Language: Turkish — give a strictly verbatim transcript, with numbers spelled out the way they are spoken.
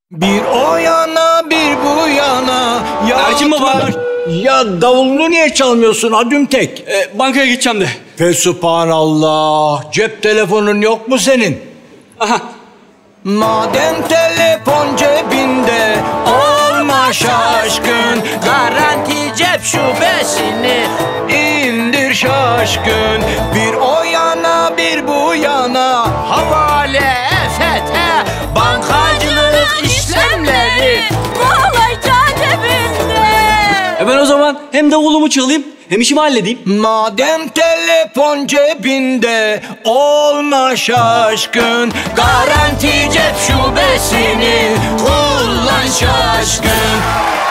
Bir o yana bir bu yana. Ya Erkin baba. Ya davulunu niye çalmıyorsun Adüm tek? E, bankaya gideceğim de. Fesubhanallah. Cep telefonun yok mu senin? Aha. Madem telefon cebinde olma şaşkın. Garanti cep şubesini indir şaşkın. Bir o yana bir bu yana. havale E F T bankacılık işlemleri kolayca cebinde. E ben o zaman hem davulumu çalayım hem işimi halledeyim. Madem telefon cebinde olma şaşkın. Garanti cep şubesini kullan şaşkın.